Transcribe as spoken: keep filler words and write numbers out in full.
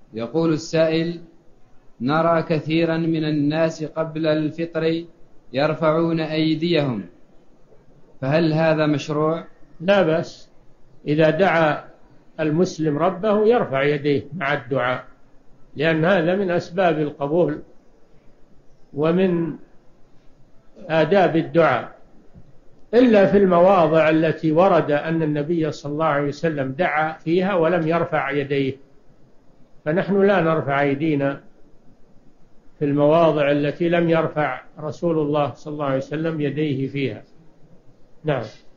يقول السائل: نرى كثيرا من الناس قبل الفطر يرفعون أيديهم، فهل هذا مشروع؟ لا بأس، إذا دعا المسلم ربه يرفع يديه مع الدعاء، لأن هذا من أسباب القبول ومن آداب الدعاء، إلا في المواضع التي ورد أن النبي صلى الله عليه وسلم دعا فيها ولم يرفع يديه، فنحن لا نرفع أيدينا في المواضع التي لم يرفع رسول الله صلى الله عليه وسلم يديه فيها. نعم.